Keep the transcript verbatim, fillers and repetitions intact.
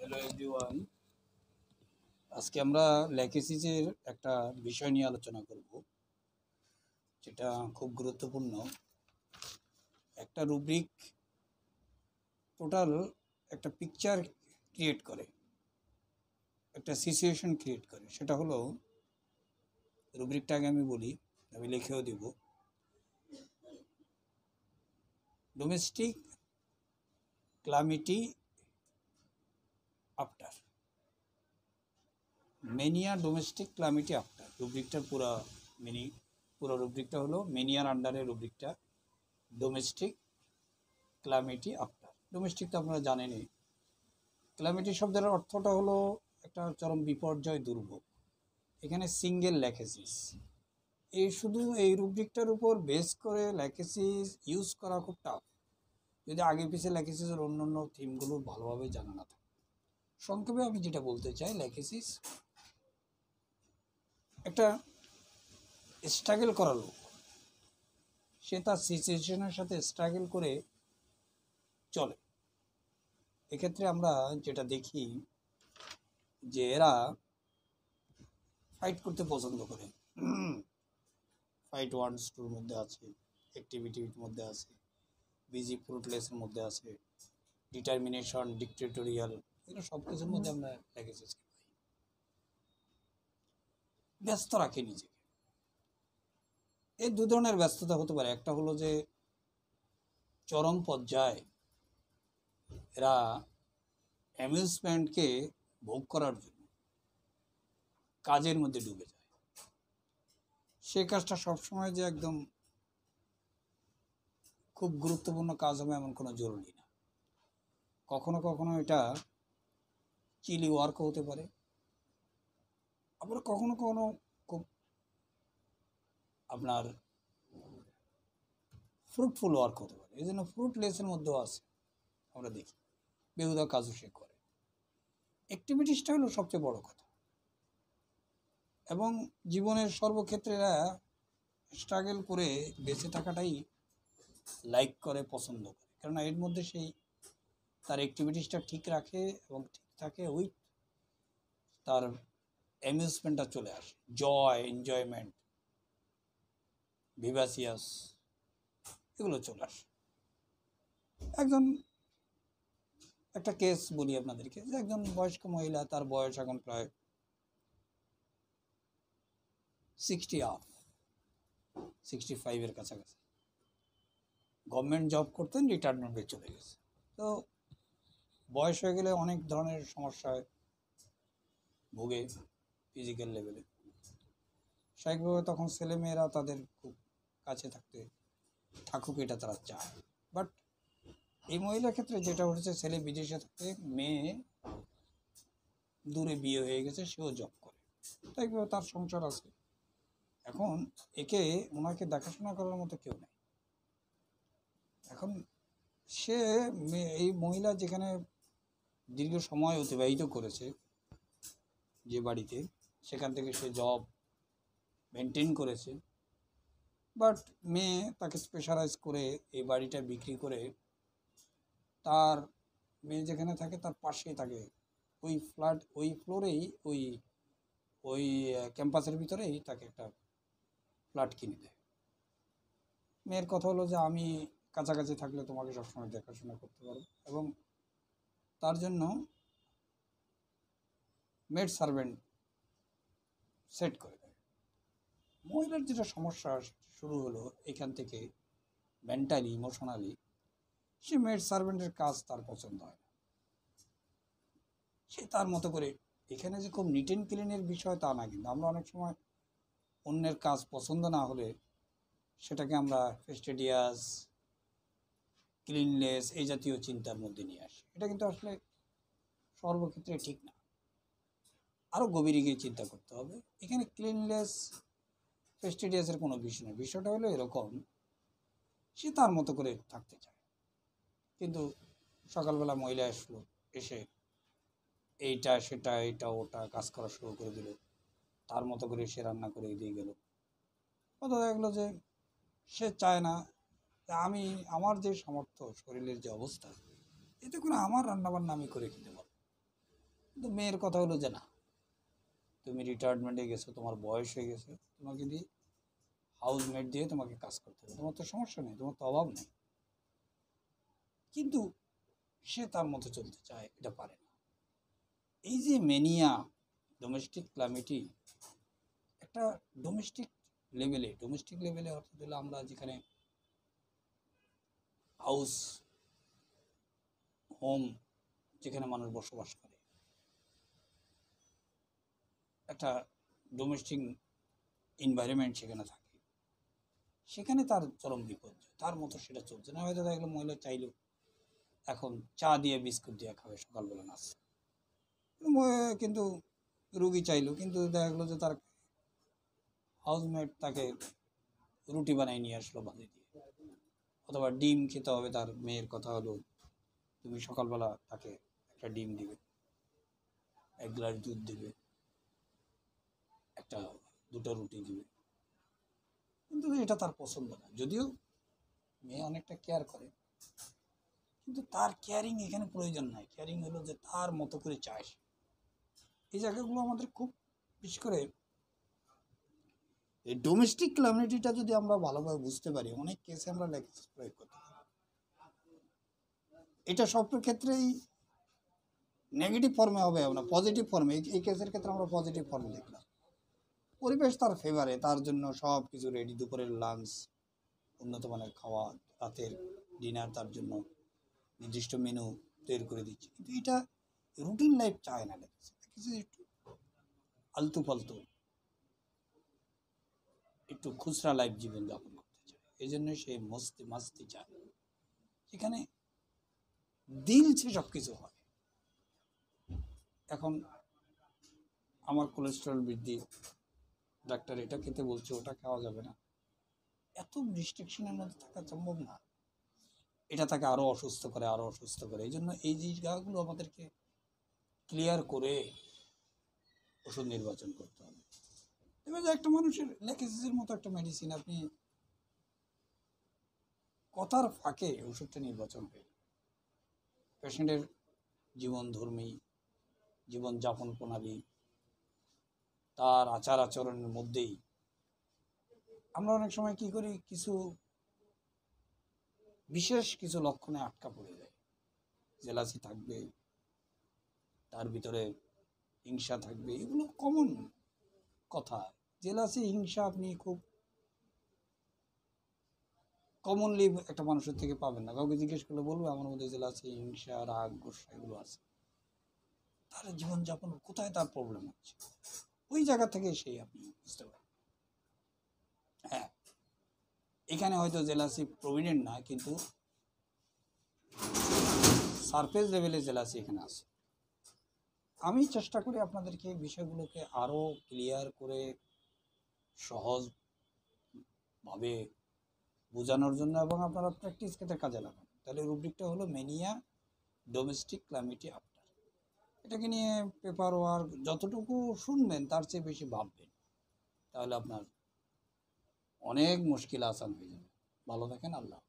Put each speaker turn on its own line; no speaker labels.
Hello everyone, আজকে আমরা ল্যাকেসিসের একটা বিষয় নিয়ে আলোচনা করব, যেটা খুব গুরুত্বপূর্ণ। একটা রুব্রিক টোটাল একটা পিকচার ক্রিয়েট করে, একটা সিচুয়েশন ক্রিয়েট করে। সেটা হলো, রুব্রিকটাকে আমি বলি, আমি লিখেও দিব, domestic calamity after mania. Domestic calamity after রুব্রিকটার পুরো মিনি পুরো রুব্রিকটা হলো মেনিয়ার আন্ডারে রুব্রিকটা ডোমেস্টিক ক্যালামিটি আফটার। ডোমেস্টিক তো আপনারা জানেনই। ক্যালামিটি শব্দের অর্থটা হলো একটা চরম বিপর্যয়, দুর্ভোগ। এখানে সিঙ্গেল ল্যাকেসিস, এই শুধু এই রুব্রিকটার উপর বেস করে ল্যাকেসিস ইউজ করা খুব টাফ, যদি আগে পিছিয়ে ল্যাকেসিসের অন্য অন্য থিমগুলো ভালোভাবে জানা না থাকে। সংক্ষেপে আমি যেটা বলতে চাই, ল্যাকেসিস একটা স্ট্রাগল করা লোক, সে তার সিচুয়েশনের সাথে স্ট্রাগল করে চলে। এক্ষেত্রে আমরা যেটা দেখি যে এরা ফাইট করতে পছন্দ করে। ফাইট ওয়ার্ডস টুর মধ্যে আছে, অ্যাক্টিভিটির মধ্যে আছে, বিজি ফ্রুটলেসের মধ্যে আছে, ডিটারমিনেশন, ডিক্টেটোরিয়াল, এগুলো সব কিছুর মধ্যে আমরা ল্যাকেসিসকে পাই। ব্যস্ত রাখে নিজেকে। এই দু ধরনের ব্যস্ততা হতে পারে। একটা হলো যে চরম পর্যায়ে এরা অ্যামিউজমেন্টকে ভোগ করার জন্য কাজের মধ্যে ডুবে যায়। সে কাজটা সবসময় যে একদম খুব গুরুত্বপূর্ণ কাজ হবে এমন কোনো জরুরি না। কখনো কখনো এটা চিলি ওয়ার্ক হতে পারে, আবার কখনো কখনো খুব আপনার ফ্রুটফুল ওয়ার্ক হতে পারে। এই জন্য ফ্রুটলেসের মধ্যেও আছে, আমরা দেখি বেহুদা কাজও সে করে। অ্যাক্টিভিটিসটা হলো সবচেয়ে বড় কথা, এবং জীবনের সর্বক্ষেত্রে এরা স্ট্রাগল করে বেঁচে থাকাটাই লাইক করে, পছন্দ করে। কেননা এর মধ্যে সেই তার অ্যাক্টিভিটিসটা ঠিক রাখে এবং ঠিক থাকে, ওই তার অ্যামিউজমেন্টটা চলে আসে, জয়, এনজয়মেন্ট, ভিভাসিয়াস, এগুলো চলে আসে। একজন একটা কেস বলি আপনাদেরকে, যে একজন বয়স্ক মহিলা, তার বয়স এখন প্রায় সিক্সটি আপ, সিক্সটি ফাইভের কাছাকাছি। গভর্নমেন্ট জব করতেন, রিটায়ারমেন্টে চলে গেছে। তো বয়স হয়ে গেলে অনেক ধরনের সমস্যায় ভোগে, ফিজিক্যাল লেভেলে। স্বাভাবিকভাবে তখন ছেলেমেয়েরা তাদের খুব কাছে থাকতে থাকুক, এটা তারা চায়। বাট এই মহিলার ক্ষেত্রে যেটা হচ্ছে, ছেলে বিদেশে থাকে, মেয়ে দূরে বিয়ে হয়ে গেছে, সেও জব করে, তাই তার সংসার আছে। এখন একে ওনাকে দেখাশোনা করার মতো কেউ নেই। এখন সে এই মহিলা যেখানে দীর্ঘ সময় অতিবাহিত করেছে, যে বাড়িতে, সেখান থেকে সে জব মেনটেন করেছে। বাট মেয়ে তাকে স্পেশালাইজ করে এই বাড়িটা বিক্রি করে, তার মেয়ে যেখানে থাকে তার পাশেই থাকে, ওই ফ্ল্যাট, ওই ফ্লোরেই, ওই ওই ক্যাম্পাসের ভিতরেই তাকে একটা ফ্ল্যাট কিনে দেয়। মেয়ের কথা হলো যে আমি কাছাকাছি থাকলে তোমাকে সবসময় দেখাশোনা করতে পারবো, এবং তার জন্য মেড সার্ভেন্ট সেট করে দেয়। মহিলার যেটা সমস্যা শুরু হলো এখান থেকে, মেন্টালি, ইমোশনালি, সে মেড সার্ভেন্টের কাজ তার পছন্দ হয় না। সে তার মতো করে, এখানে যে খুব নিট অ্যান্ড ক্লিনের বিষয় তা না, কিন্তু আমরা অনেক সময় অন্যের কাজ পছন্দ না হলে সেটাকে আমরা ফেস্টিডিয়াস, ক্লিনলেস, এই জাতীয় চিন্তার মধ্যে নিয়ে আসি। এটা কিন্তু আসলে সর্বক্ষেত্রে ঠিক না, আরও গভীরে গিয়ে চিন্তা করতে হবে। এখানে ক্লিনলেস, ফেস্টিডিয়াসের কোনো বিষয় নেই। বিষয়টা হলো এরকম, সে তার মতো করে থাকতে চায়, কিন্তু সকালবেলা মহিলা আসলো, এসে এইটা সেটা এইটা ওটা কাজ করা শুরু করে দিল, তার মতো করে সে রান্না করে দিয়ে গেল। কথা দেখা গেলো যে সে চায় না যে আমি, আমার যে সামর্থ্য, শরীরের যে অবস্থা, এতে করে আমার রান্নাবান্না আমি করে খেতে পারবো। মেয়ের কথা হলো যে না, তুমি রিটায়ারমেন্টে গেছো, তোমার বয়স হয়ে গেছে, তোমাকে দিয়ে হাউসমেট দিয়ে তোমাকে কাজ করতে হবে, তোমার তো সমস্যা নেই, তোমার তো অভাব নেই। কিন্তু সে তার মতো চলতে চায়, এটা পারে না। এই যে মেনিয়া, ডোমেস্টিক ক্লামিটি, একটা ডোমেস্টিক লেভেলে, ডোমেস্টিক লেভেলে অর্থাৎ হলো আমরা যেখানে হাউস হোম, যেখানে মানুষ বসবাস করে, একটা ডোমেস্টিক এনভায়রনমেন্ট সেখানে থাকে, সেখানে তার চরম বিপর্যয়। তার মতো সেটা চলছে না। হয়তো দেখলো মহিলা চাইলেও এখন চা দিয়ে বিস্কুট দিয়ে খাবে সকালবেলা নাস্তা, কিন্তু রুগী চাইলো, কিন্তু দেখা গেলো যে তার হাউসমেট তাকে রুটি বানিয়ে নিয়ে আসলো ভাজি দিয়ে, অথবা ডিম খেতে হবে তার মেয়ের কথা হলো তুমি সকালবেলা তাকে একটা ডিম দিবে, এক গ্লাস দুধ দিবে, একটা দুটো রুটি দিবে, কিন্তু এটা তার পছন্দ না। যদিও মেয়ে অনেকটা কেয়ার করে, কিন্তু তার কেয়ারিং এখানে প্রয়োজন নাই। কেয়ারিং হলো যে তার মতো করে চায়। এই জায়গাগুলো আমাদের খুব বিশেষ করে এই ডোমেস্টিক ক্লামিটিটা যদি আমরা ভালোভাবে বুঝতে পারি, অনেক কেসে আমরা লেখা প্রয়োগ করতে পারি। এটা সব ক্ষেত্রেই নেগেটিভ ফর্মে হবে না, পজিটিভ ফর্মে। এই কেসের ক্ষেত্রে আমরা পজিটিভ ফর্মে লিখলাম। পরিবেশ তার ফেভারে, তার জন্য সব কিছু রেডি, দুপুরের লাঞ্চ, উন্নত মানের খাওয়া, রাতের ডিনার তার জন্য নির্দিষ্ট মেনু তৈরি করে দিচ্ছে। কিন্তু এটা রুটিন লাইফ চায় না, কিছু একটু আলতু ফালতু, একটু খুচরা লাইফ জীবনযাপন করতে চায়। এই জন্য সে মস্তি মাস্তি চায়, সেখানে দিলছে সব কিছু হয়। এখন আমার কোলেস্টেরল বৃদ্ধি, ডাক্তার এটা খেতে বলছে, ওটা খাওয়া যাবে না, এত রিস্ট্রিকশনের মধ্যে থাকা সম্ভব না। এটা তাকে আরও অসুস্থ করে, আরও অসুস্থ করে। এই জন্য এই জায়গাগুলো আমাদেরকে ক্লিয়ার করে ওষুধ নির্বাচন করতে হবে। এবার যে একটা মানুষের লেকেসিসের মতো একটা মেডিসিন, আপনি কথার ফাঁকে ওষুধটা নির্বাচন হয়ে পেশেন্টের জীবনধর্মী, জীবনযাপন প্রণালী, তার আচার আচরণের মধ্যেই আমরা অনেক সময় কি করি, কিছু বিশেষ কিছু লক্ষণে আটকা পড়ে যায়। জেলাসি থাকবে, তার ভিতরে হিংসা থাকবে, এগুলো কমন কথা। জেলাসি, হিংসা আপনি খুব কমনলি একটা মানুষের থেকে পাবেন না। কাউকে জিজ্ঞেস করলে বলবে আমার মধ্যে জেলাসি, হিংসা, রাগ, গোসা এগুলো আছে। তার জীবনযাপন কোথায় তার প্রবলেম হচ্ছে, ওই জায়গা থেকে সেই আপনি বুঝতে পারেন। হ্যাঁ, এখানে হয়তো জেলাসি প্রভিডেন্ট না, কিন্তু সারফেস লেভেলে জেলাসি এখানে আছে। আমি চেষ্টা করি আপনাদেরকে এই বিষয়গুলোকে আরও ক্লিয়ার করে সহজভাবে বোঝানোর জন্য, এবং আপনারা প্র্যাকটিস ক্ষেত্রে কাজে লাগান। তাহলে রুব্রিকটা হলো মেনিয়া, ডোমেস্টিক ক্লামিটি আফটার। এটাকে নিয়ে পেপার ওয়ার্ক যতটুকু শুনবেন তার চেয়ে বেশি ভাববেন, তাহলে আপনার অনেক মুশকিল আসান হয়ে যাবে। ভালো থাকেন, আল্লাহ।